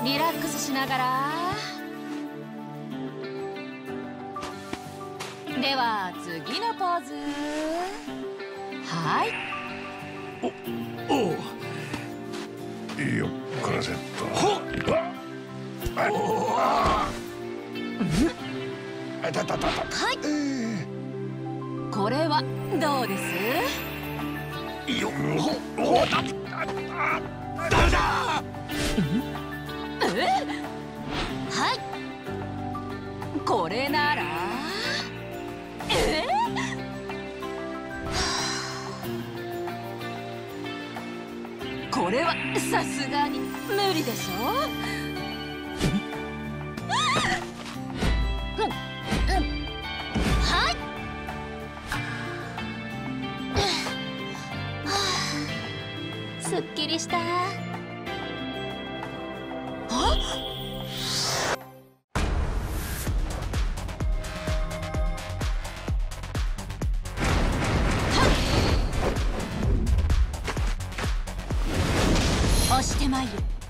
リラックスしながら。では次のポーズ。はい。 およっこらせっと。 はい。これはどうです？ よっダメだ。 はい。これなら。これはさすがに無理でしょ。はい。すっきりした。押してまいる。